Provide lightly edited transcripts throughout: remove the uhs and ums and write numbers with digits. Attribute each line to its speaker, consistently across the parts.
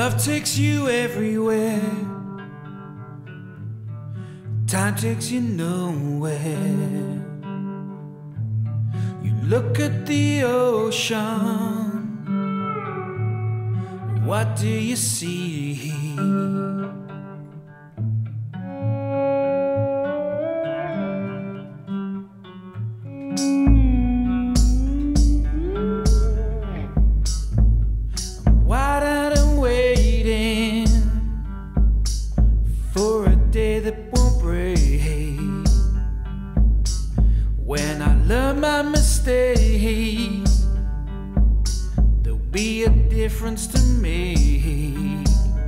Speaker 1: Love takes you everywhere. Time takes you nowhere. You look at the ocean. What do you see? That won't break. When I learn my mistakes, there'll be a difference to me.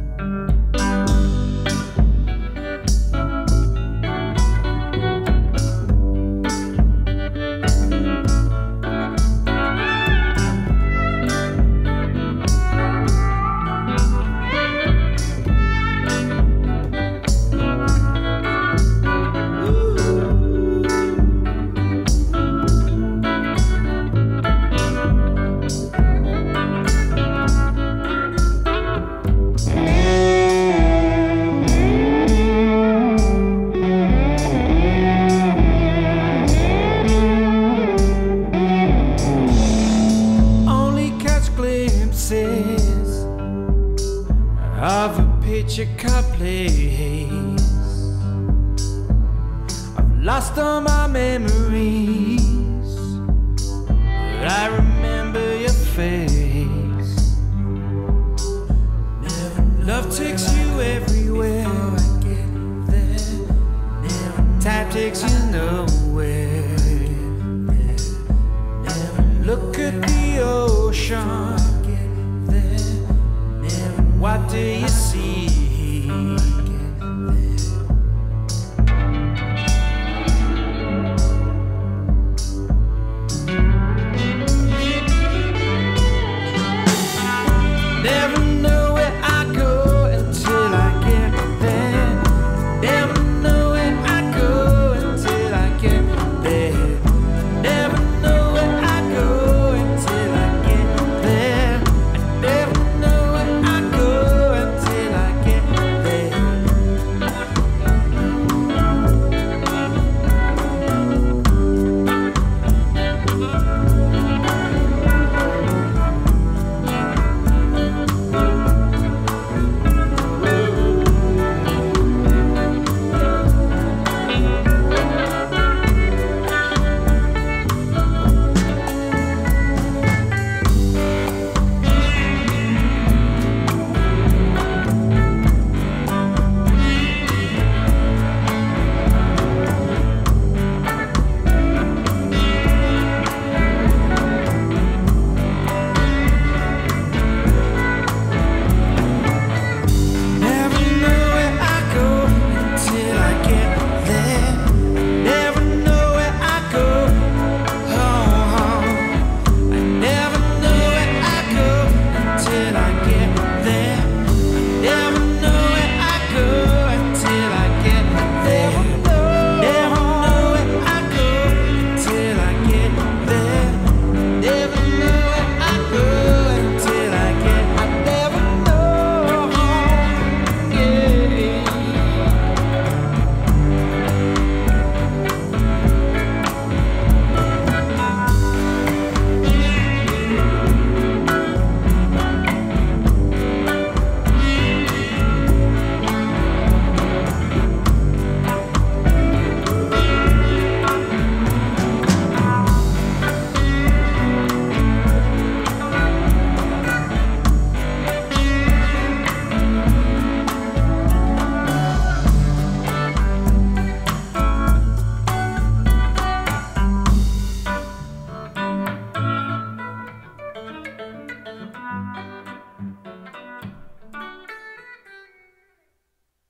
Speaker 1: Of a picture cup place, I've lost all my memories, but I remember your face. Love takes you everywhere. Time takes you nowhere. Look at the ocean. What do you see?